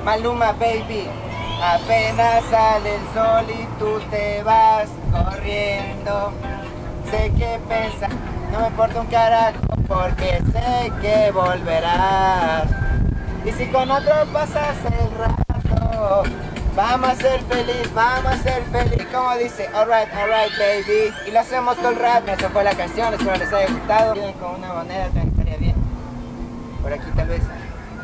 Maluma, baby. Apenas sale el sol y tú te vas corriendo. Sé que pensas, no me importa un carajo porque sé que volverás. Y si con otro pasas el rato, vamos a ser feliz, como dice, alright, baby. Y lo hacemos todo el rap, eso fue la canción, espero les haya gustado. Vienen con una moneda, estaría bien. Por aquí tal vez.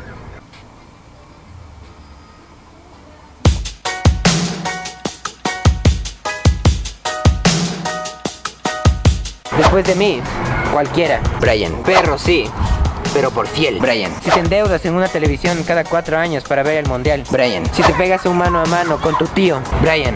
Después de mí, cualquiera. Brian. Perro, sí, Pero por fiel. Brian. Si te endeudas en una televisión cada 4 años para ver el mundial. Brian. Si te pegas un mano a mano con tu tío. Brian.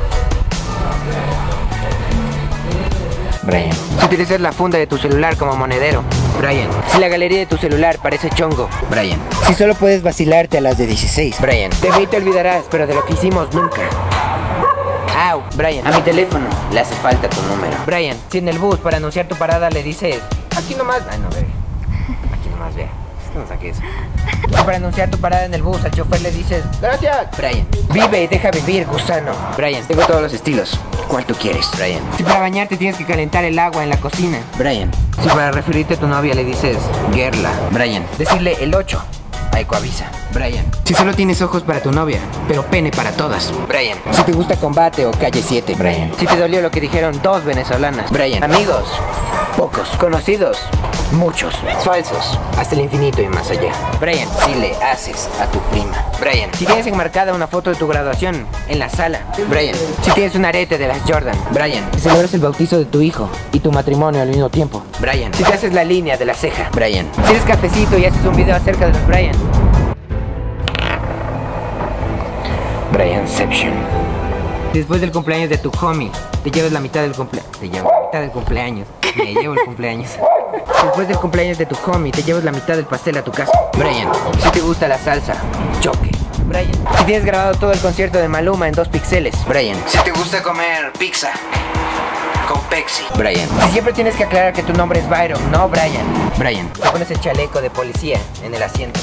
Brian. Si utilizas la funda de tu celular como monedero. Brian. Si la galería de tu celular parece chongo. Brian. Si solo puedes vacilarte a las de 16. Brian. De mí te olvidarás, pero de lo que hicimos nunca. Au, Brian. A mi teléfono le hace falta tu número. Brian, si en el bus para anunciar tu parada le dices aquí nomás. Ay, no, ve. Aquí nomás, ve. No saques. Si para anunciar tu parada en el bus al chofer le dices gracias. Brian. Vive y deja vivir, gusano. Brian. Tengo todos los estilos. ¿Cuál tú quieres? Brian. Si para bañarte tienes que calentar el agua en la cocina. Brian. Si para referirte a tu novia le dices Gerla. Brian. Decirle el 8 a Ecoavisa. Brian. Si solo tienes ojos para tu novia, pero pene para todas. Brian. Si te gusta Combate o Calle 7. Brian. Si te dolió lo que dijeron 2 venezolanas. Brian. Amigos, pocos. Conocidos, muchos. Falsos, hasta el infinito y más allá. Brian. Si le haces a tu prima. Brian. Si tienes enmarcada una foto de tu graduación en la sala. Brian. Si tienes un arete de las Jordan. Brian. Si celebras el bautizo de tu hijo y tu matrimonio al mismo tiempo. Brian. Si te haces la línea de la ceja. Brian. Si eres cafecito y haces un video acerca de los Brian. Brianception. Después del cumpleaños de tu homie, te llevas la mitad del cumpleaños. Me llevo el cumpleaños. Después del cumpleaños de tu homie, te llevas la mitad del pastel a tu casa. Brian. Si te gusta la salsa, choque. Brian. Si tienes grabado todo el concierto de Maluma en 2 píxeles. Brian. Si te gusta comer pizza con Pepsi. Brian. Si siempre tienes que aclarar que tu nombre es Byron, no Brian. Brian. Te pones el chaleco de policía en el asiento.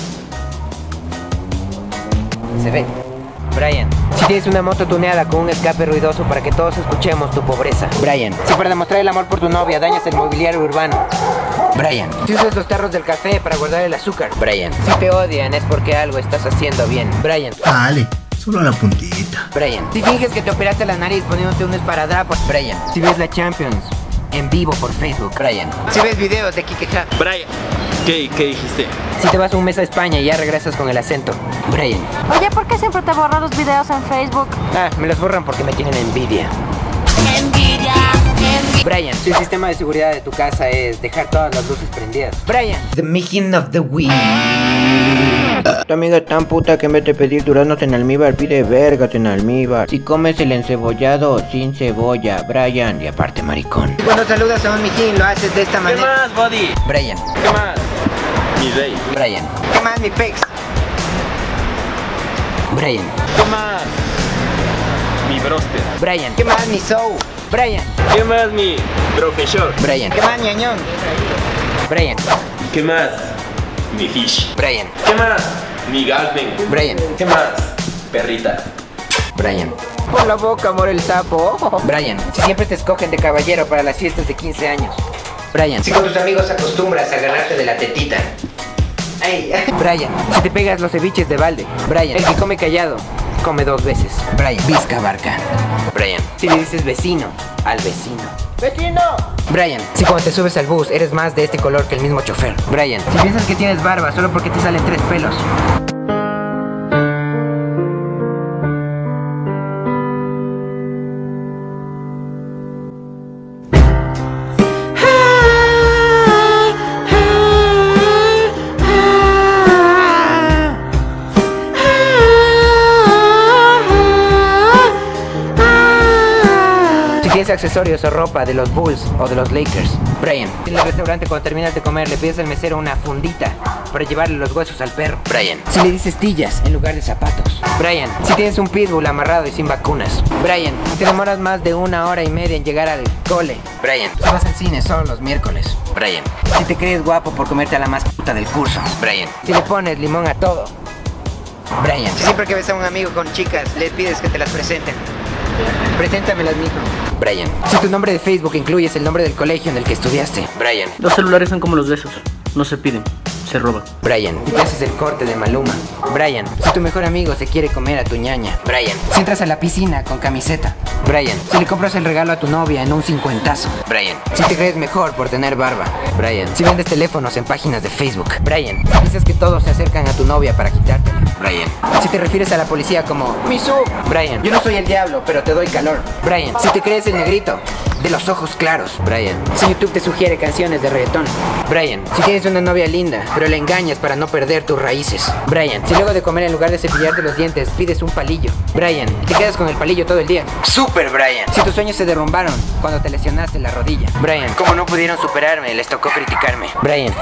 Se ve. Brian. Si tienes una moto tuneada con un escape ruidoso para que todos escuchemos tu pobreza. Brian. Si para demostrar el amor por tu novia dañas el mobiliario urbano. Brian. Si usas los tarros del café para guardar el azúcar. Brian. Si te odian es porque algo estás haciendo bien. Brian. Dale, solo la puntita. Brian. Si finges que te operaste la nariz poniéndote un esparadrapo. Brian. Si ves la Champions en vivo por Facebook. Brian. Si ves videos de Kike Chat. Brian, ¿qué dijiste? Si te vas un mes a España y ya regresas con el acento. Brian. Oye, ¿por qué siempre te borran los videos en Facebook? Ah, me los borran porque me tienen envidia. Brian, si el sistema de seguridad de tu casa es dejar todas las luces prendidas. Brian. The making of the week. Tu amiga es tan puta que en vez de pedir duraznos en almíbar pide vergas en almíbar. Si comes el encebollado sin cebolla, Brian. Y aparte maricón. Cuando saludas a un mijín lo haces de esta ¿Qué manera. más, Body? Brian. ¿Qué más? Mi rey. Brian. ¿Qué más, mi pex? Brian. ¿Qué más? Mi broster. Brian. ¿Qué más, mi soul? Brian. ¿Qué más, mi profesor? Brian. ¿Qué más, ñoñón? Brian. ¿Qué más? Mi fish. Brian. ¿Qué más? Mi galpen. Brian. ¿Qué más? Perrita. Brian. Por la boca, amor, el sapo. Brian. Si siempre te escogen de caballero para las fiestas de 15 años. Brian. Si con tus amigos acostumbras a agarrarte de la tetita. Ay. Brian. Si te pegas los ceviches de balde. Brian. El que come callado, come 2 veces. Brian. Vizca Barca. Brian. Si le dices vecino al vecino. ¡Vecino! Brian. Si cuando te subes al bus eres más de este color que el mismo chofer. Brian. Si piensas que tienes barba solo porque te salen 3 pelos. Si tienes accesorios o ropa de los Bulls o de los Lakers. Brian. En el restaurante cuando terminas de comer le pides al mesero una fundita para llevarle los huesos al perro. Brian. Si le dices tillas en lugar de zapatos. Brian. Si tienes un pitbull amarrado y sin vacunas. Brian. Si te demoras más de 1 hora y media en llegar al cole. Brian. Si vas al cine solo los miércoles. Brian. Si te crees guapo por comerte a la más puta del curso. Brian. Si le pones limón a todo. Brian. Si siempre que ves a un amigo con chicas, le pides que te las presenten. Preséntamelas, mijo. Brian. Si tu nombre de Facebook incluyes el nombre del colegio en el que estudiaste. Brian. Los celulares son como los besos, no se piden, se roban. Brian. Si te haces el corte de Maluma. Brian. Si tu mejor amigo se quiere comer a tu ñaña. Brian. Si entras a la piscina con camiseta. Brian. Si le compras el regalo a tu novia en un 50. Brian. Si te crees mejor por tener barba. Brian. Si vendes teléfonos en páginas de Facebook. Brian. Si dices que todos se acercan a tu novia para quitártela. Brian. Si te refieres a la policía como Misu. Brian. Yo no soy el diablo, pero te doy calor. Brian. Si te crees el negrito de los ojos claros. Brian. Si YouTube te sugiere canciones de reggaetón. Brian. Si tienes una novia linda, pero la engañas para no perder tus raíces. Brian. Si luego de comer en lugar de cepillarte los dientes pides un palillo. Brian. Y te quedas con el palillo todo el día. Super Brian. Si tus sueños se derrumbaron cuando te lesionaste la rodilla. Brian. Como no pudieron superarme, les tocó criticarme. Brian.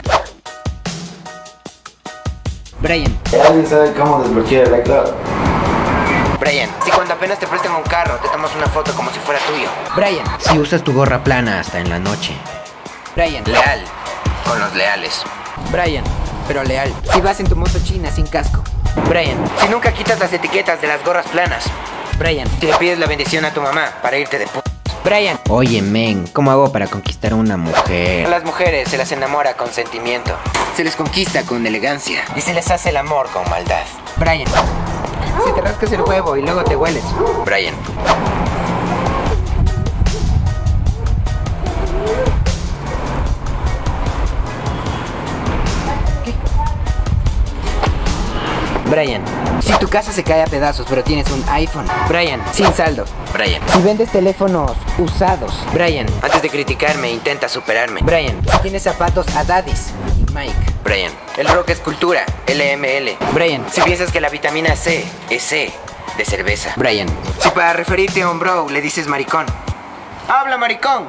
Brian. ¿Alguien sabe cómo desbloquear el iCloud? Brian. Si cuando apenas te prestan un carro te tomas una foto como si fuera tuyo. Brian. Si usas tu gorra plana hasta en la noche. Brian. Leal con los leales. Brian. Pero leal. Si vas en tu moto china sin casco. Brian. Si nunca quitas las etiquetas de las gorras planas. Brian. Si le pides la bendición a tu mamá para irte de p***. Brian. Oye, men, ¿cómo hago para conquistar a una mujer? A las mujeres se las enamora con sentimiento. Se les conquista con elegancia. Y se les hace el amor con maldad. Brian. Si te rascas el huevo y luego te hueles. Brian. Brian. Si tu casa se cae a pedazos pero tienes un iPhone. Brian. Sin saldo. Brian. Si vendes teléfonos usados. Brian. Antes de criticarme intenta superarme. Brian. Si tienes zapatos Adadis y Mike. Brian. El rock es cultura. LML. Brian. Si piensas que la vitamina C es C de cerveza. Brian. Si para referirte a un bro le dices maricón. ¡Habla, maricón!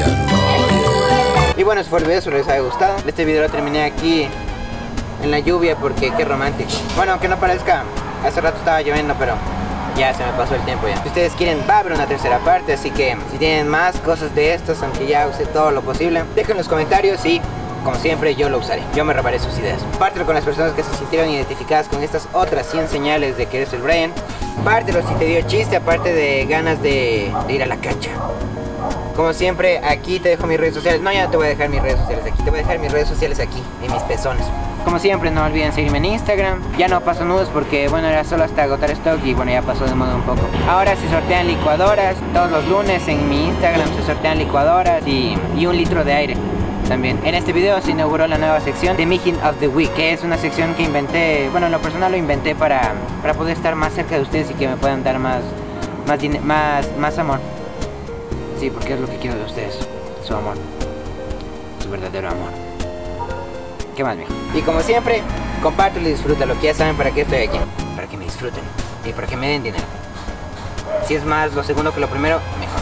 Y bueno, eso fue el video, espero les haya gustado. Este video lo terminé aquí en la lluvia porque qué romántico. Bueno, aunque no parezca, hace rato estaba lloviendo, pero ya se me pasó el tiempo ya. Si ustedes quieren, va a haber una tercera parte, así que si tienen más cosas de estas, aunque ya usé todo lo posible, dejen en los comentarios y como siempre yo lo usaré. Yo me robaré sus ideas. Compártelo con las personas que se sintieron identificadas con estas otras 100 señales de que eres el Brian. Compártelo si te dio chiste, aparte de ganas de ir a la cancha. Como siempre, aquí te dejo mis redes sociales. No, ya no te voy a dejar mis redes sociales aquí. Te voy a dejar mis redes sociales aquí, en mis pezones. Como siempre, no olviden seguirme en Instagram. Ya no paso nudos porque, bueno, era solo hasta agotar stock y, bueno, ya pasó de moda un poco. Ahora se sortean licuadoras. Todos los lunes en mi Instagram se sortean licuadoras y 1 litro de aire también. En este video se inauguró la nueva sección de Making of the Week, que es una sección que inventé, bueno, en lo personal lo inventé para poder estar más cerca de ustedes y que me puedan dar más amor. Sí, porque es lo que quiero de ustedes, su amor, su verdadero amor. ¿Qué más, mijo? Y como siempre, compártelo y disfrútalo, que ya saben para qué estoy aquí. Para que me disfruten y para que me den dinero. Si es más lo segundo que lo primero, mejor.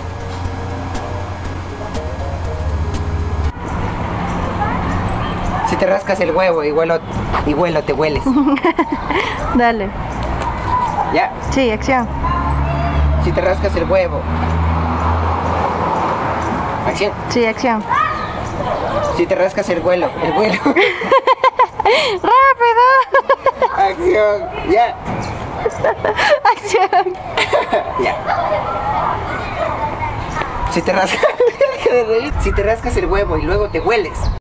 Si te rascas el huevo y huelo te hueles. Dale. ¿Ya? Sí, acción. Si te rascas el huevo. Acción. Sí, acción. Si te rascas el vuelo. ¡Rápido! Acción. Ya. Acción. Ya. Si te rascas el huevo y luego te hueles.